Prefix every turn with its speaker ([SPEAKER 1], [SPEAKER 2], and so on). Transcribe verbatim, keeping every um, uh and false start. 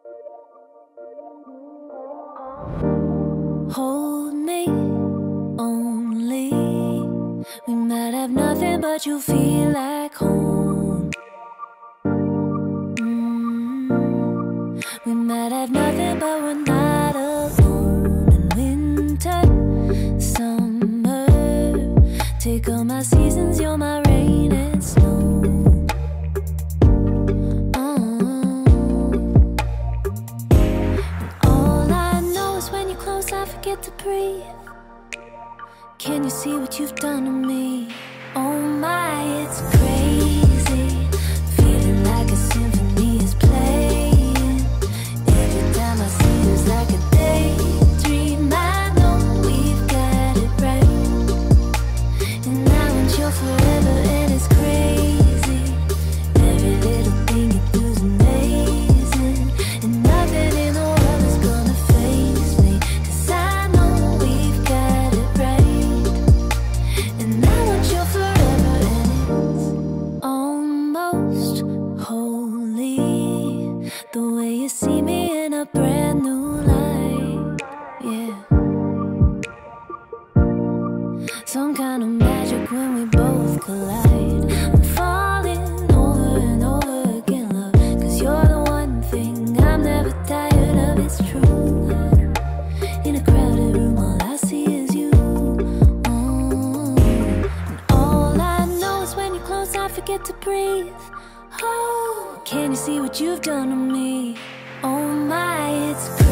[SPEAKER 1] Hold me only. We might have nothing, but you feel like home. Mm. We might have nothing, but we're not alone. In winter, summer, take all my seasons, you're my rain and snow. I forget to breathe. Can you see what you've done to me? Oh my, it's crazy. Feeling like a symphony is playing. Every time I see you, it's like a daydream. I know we've got it right, and I want you forever, and it's crazy. Every little thing you do is amazing, and nothing in the world is gonna faze me. The way you see me in a brand new light, yeah. Some kind of magic when we both collide. I'm falling over and over again, love, 'cause you're the one thing I'm never tired of, it's true. In a crowded room, all I see is you. Oh. And all I know is when you're close, I forget to breathe. Oh, can you see what you've done to me? Oh my, it's crazy.